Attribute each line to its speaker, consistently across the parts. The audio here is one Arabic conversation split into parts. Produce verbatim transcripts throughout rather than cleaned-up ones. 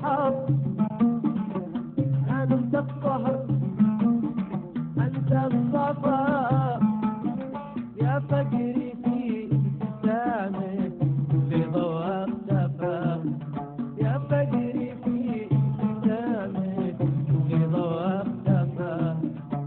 Speaker 1: الحظ أنت الطهر أنت الصفا يا فقري في ابتسامك لضوء اختفى يا فقري في ابتسامك لضوء اختفى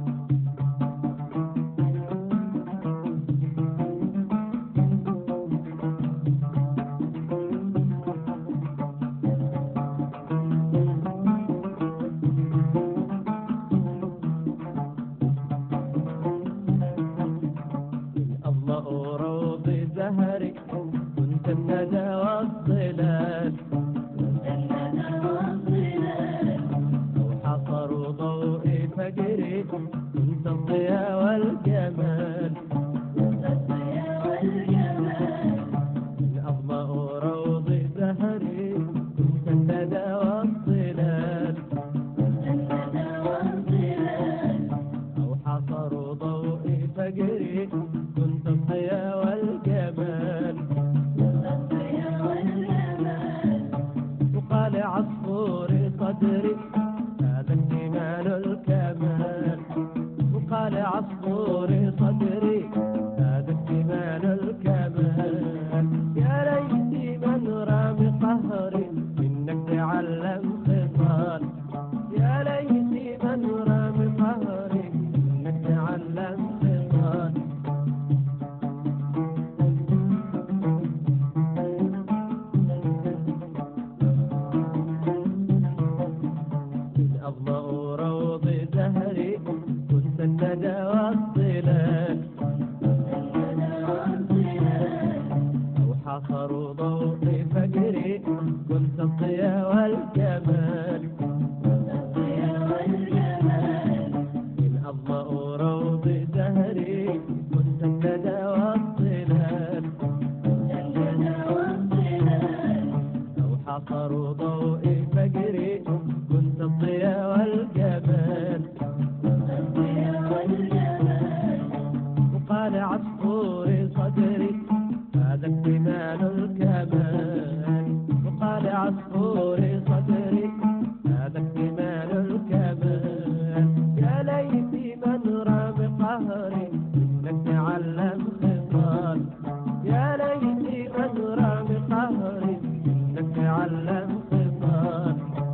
Speaker 1: روض زهري كنت الندى والظلال أو حصر ضوء فجري كنت الضياء والجمال أضمأ روض زهري كنت الندى والظلال أو حصر ضوء فجري كنت الضياء والجمال وقال عصفور صدري هذا اكتمال الكمال وقال عصفور صدري هذا اكتمال الكمال يا ليتي من رام قهري منك تعلم خصال يا ليتي من رام قهري منك تعلم خصال أضمأ روض زهري كنت الندى والظلال أو حصر ضوء فجري كنت الضياء والجمال أضمأ روض زهري كنت الندى والظلال أو حصر ضوء فجري كنت الضياء والجمال وقال عصفور صدري هذا اكتمال الكمال وقال عصفور صدري هذا اكتمال الكمال يا ليتي من رام قهري منك تعلم خصال يا ليتي من رام قهري منك تعلم خصال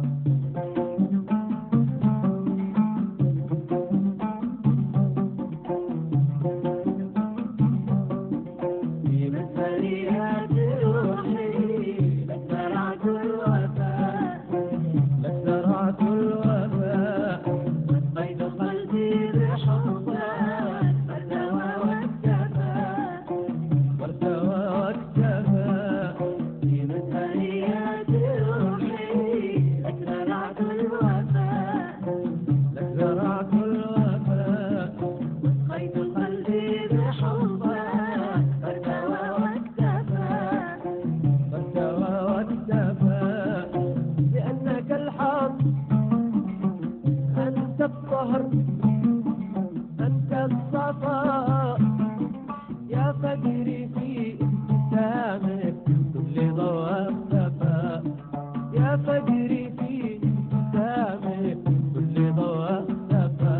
Speaker 1: أنت الطهر أنت الصفا يا فقري في ابتسامك كل ضوء اختفى يا فقري في ابتسامك كل ضوء اختفى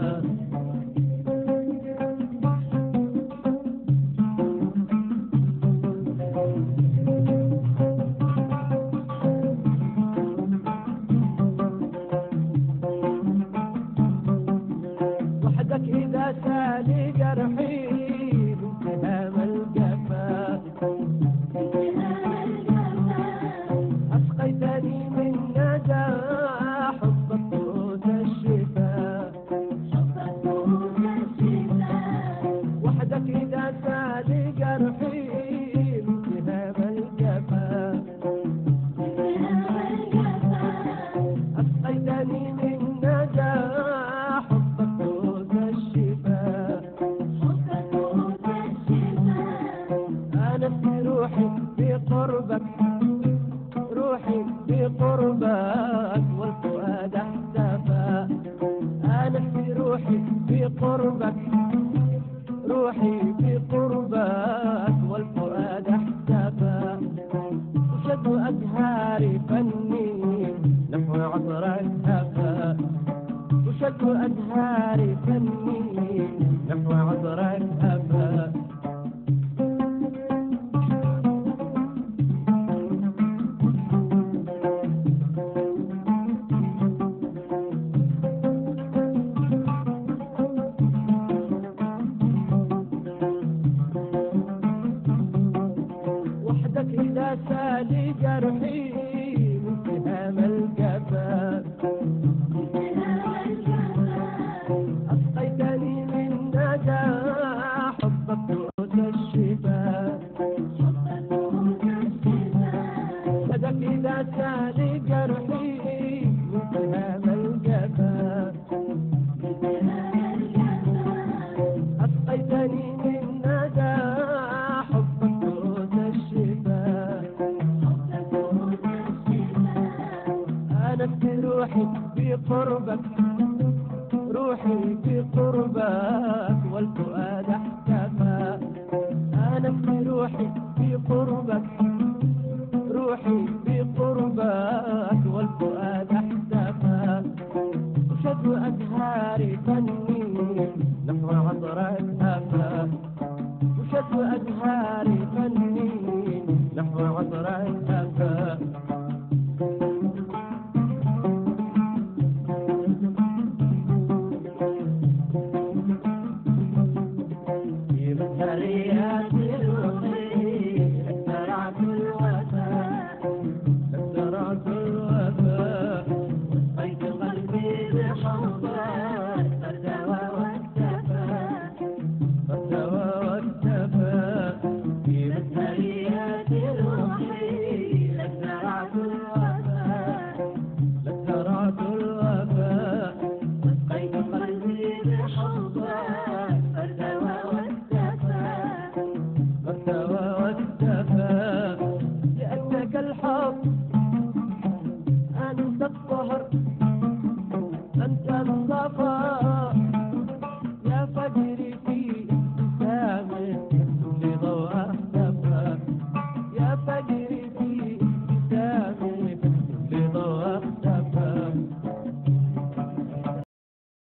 Speaker 1: إذا سالي جرحي بانتهام الجفا أسقيتني من ندى حب قوت الشفاء وحدك إذا سالي جرحي بانتهام الجفا أسقيتني من ندى روحي بقربك روحي بقربك والفؤاد احتفى أنا في روحي بقربك روحي بقربك والفؤاد احتفى شد أزهار فني نحو من سهام الجفا أسقيتني من ندى حبك دروس الشفاء يدك إذا سال جرحي من سهام الجفا أسقيتني من ندى حبك دروس الشفاء آنست روحي بقربك روحي بقربك والفؤاد احتفى آنست روحي بقربك روحي بقربك والفؤاد احتفى أشد أزهاري فني نحو عطرك هفا أشد أزهاري فني نحو عطرك هفا في مسريات روحي اخترعت الوفاء اخترعت الوفاء أسقيت قلبي بحبك فارتوى واكتفى فارتوى واكتفى في مسريات روحي اخترعت الوفاء اخترعت الوفاء أسقيت قلبي بحبك فارتوى واكتفى فارتوى واكتفى لأنك الحب أنت الطهر أنت الصفا يا فجري